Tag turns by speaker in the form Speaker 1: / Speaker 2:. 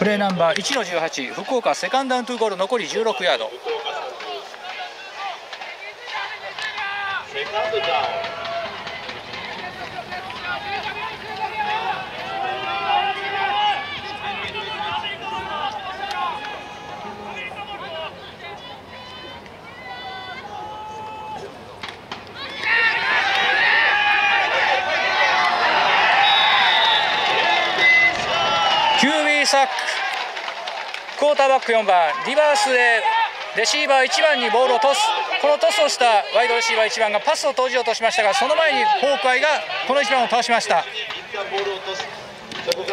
Speaker 1: プレーナンバー1の18、福岡セカンドダウントゥーゴール、残り16ヤード。QB サック、クォーターバック4番、リバースでレシーバー1番にボールをトス、このトスをしたワイドレシーバー1番がパスを投じようとしましたが、その前にホークアイがこの1番を倒しました。